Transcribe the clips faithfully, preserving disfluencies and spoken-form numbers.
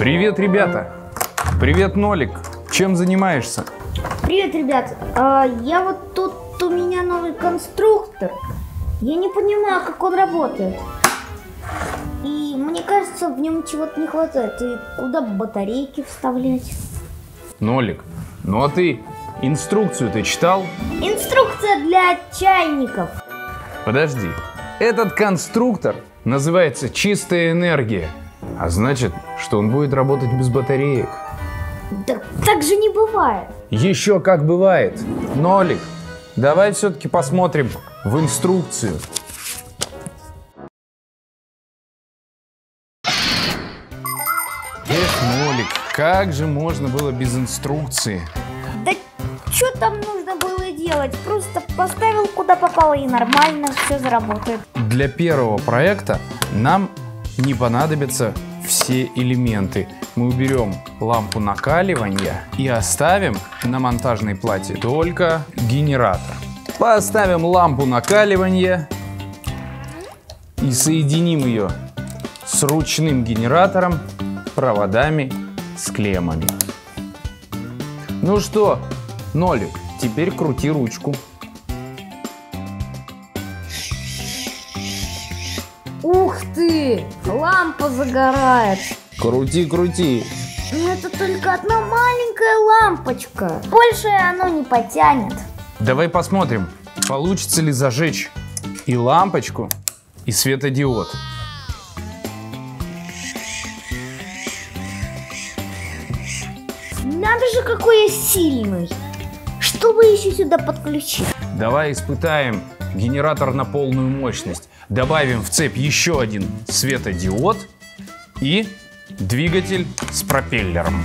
Привет, ребята! Привет, Нолик! Чем занимаешься? Привет, ребят! А, я вот тут, у меня новый конструктор. Я не понимаю, как он работает. И мне кажется, в нем чего-то не хватает. И куда батарейки вставлять? Нолик, ну а ты инструкцию ты читал? Инструкция для чайников. Подожди. Этот конструктор называется чистая энергия. А значит, что он будет работать без батареек. Да так же не бывает. Еще как бывает. Нолик, давай все-таки посмотрим в инструкцию. Эх, Нолик, как же можно было без инструкции? Да что там нужно было делать? Просто поставил куда попало и нормально все заработает. Для первого проекта нам не понадобятся все элементы. Мы уберем лампу накаливания и оставим на монтажной плате только генератор. Поставим лампу накаливания и соединим ее с ручным генератором, проводами, с клеммами. Ну что, Нолик, теперь крути ручку. Ух ты! Лампа загорает. Крути, крути. Но это только одна маленькая лампочка. Больше оно не потянет. Давай посмотрим, получится ли зажечь и лампочку, и светодиод. Надо же, какой я сильный. Что бы еще сюда подключить? Давай испытаем генератор на полную мощность. Добавим в цепь еще один светодиод и двигатель с пропеллером.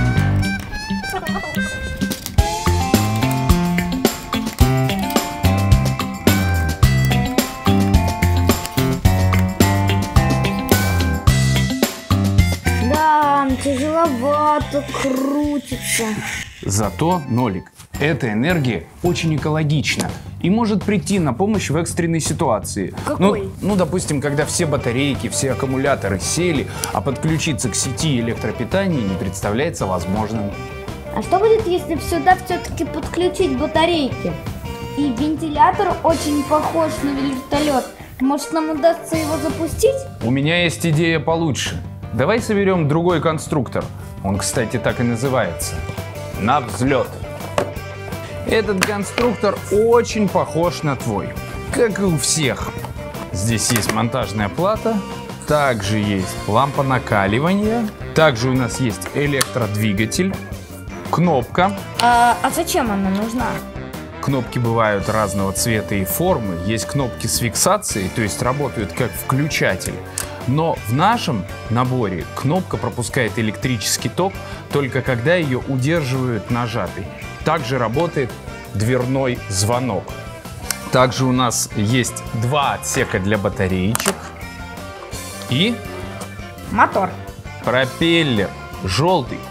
Да, тяжеловато крутится. Зато, Нолик, эта энергия очень экологична и может прийти на помощь в экстренной ситуации. Какой? Ну, ну, допустим, когда все батарейки, все аккумуляторы сели, а подключиться к сети электропитания не представляется возможным. А что будет, если сюда все-таки подключить батарейки? И вентилятор очень похож на вертолет. Может, нам удастся его запустить? У меня есть идея получше. Давай соберем другой конструктор. Он, кстати, так и называется. На взлет. Этот конструктор очень похож на твой, как и у всех. Здесь есть монтажная плата, также есть лампа накаливания, также у нас есть электродвигатель, кнопка. А, а зачем она нужна? Кнопки бывают разного цвета и формы. Есть кнопки с фиксацией, то есть работают как включатель. Но в нашем наборе кнопка пропускает электрический ток только когда ее удерживают нажатой. Также работает дверной звонок. Также у нас есть два отсека для батареечек и Мотор. пропеллер желтый.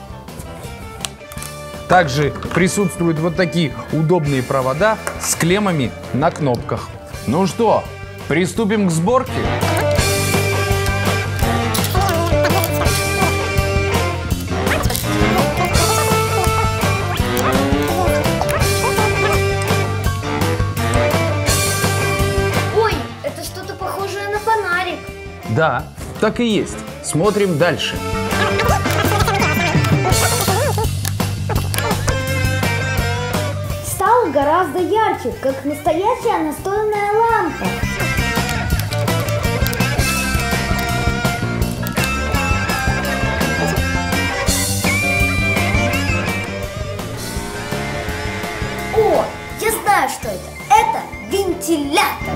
Также присутствуют вот такие удобные провода с клеммами на кнопках. Ну что, приступим к сборке? Ой, это что-то похожее на фонарик. Да, так и есть. Смотрим дальше. Стало гораздо ярче, как настоящая настольная лампа. О, я знаю, что это. Это вентилятор.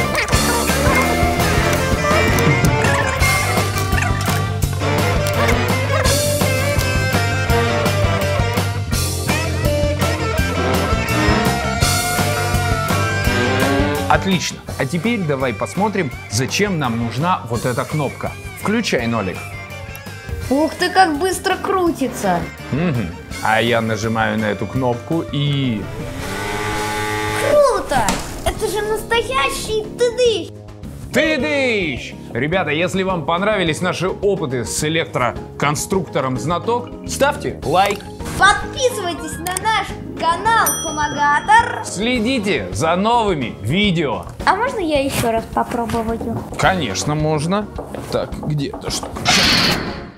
Отлично. А теперь давай посмотрим, зачем нам нужна вот эта кнопка. Включай, Нолик. Ух ты, как быстро крутится. Угу. А я нажимаю на эту кнопку и... Круто! Это же настоящий тыдыщ. Тыдыщ! Ребята, если вам понравились наши опыты с электроконструктором Знаток, ставьте лайк. Подписывайтесь на наш канал Помогатор. Следите за новыми видео. А можно я еще раз попробую? Конечно, можно. Так, где-то что?